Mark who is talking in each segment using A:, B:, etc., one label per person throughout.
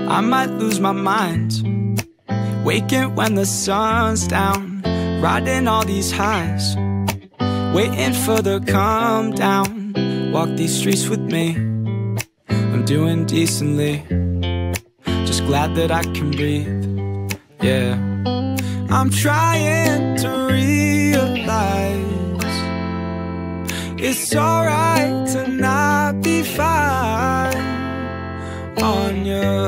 A: I might lose my mind, waking when the sun's down, riding all these highs, waiting for the calm down. Walk these streets with me, I'm doing decently, just glad that I can breathe, yeah. I'm trying to realize it's alright to not be fine on your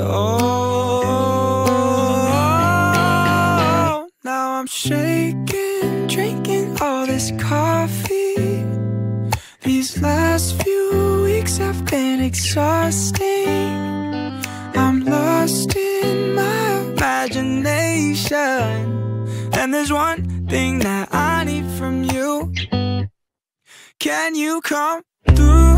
A: own. Now I'm shaking, drinking all this coffee. These last few weeks have been exhausting. I'm lost in my imagination, and there's one thing that I need from you. Can you come through?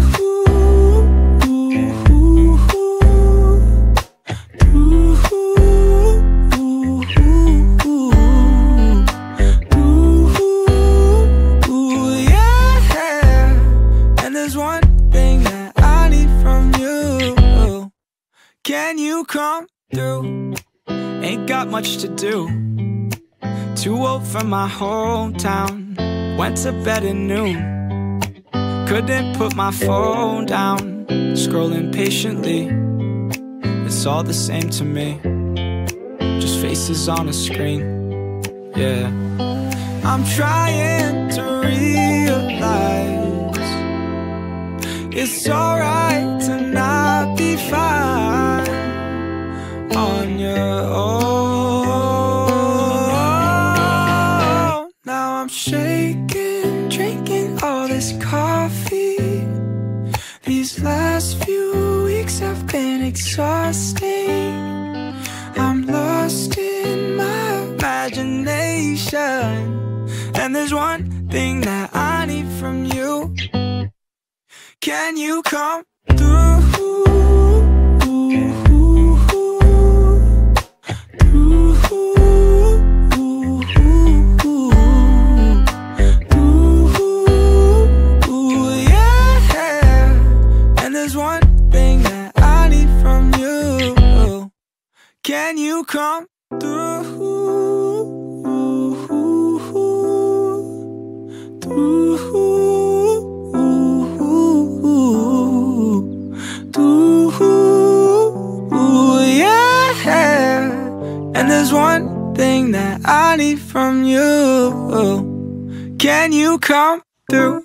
A: Can you come through? Ain't got much to do, too old for my hometown. Went to bed at noon, couldn't put my phone down. Scrolling patiently, it's all the same to me, just faces on a screen, yeah. I'm trying to realize it's alright to not be fine on your own. Now I'm shaking, drinking all this coffee. These last few weeks have been exhausting. I'm lost in my imagination, and there's one thing that I need from you. Can you come through? Can you come through? Yeah. And there's one thing that I need from you. Can you come through?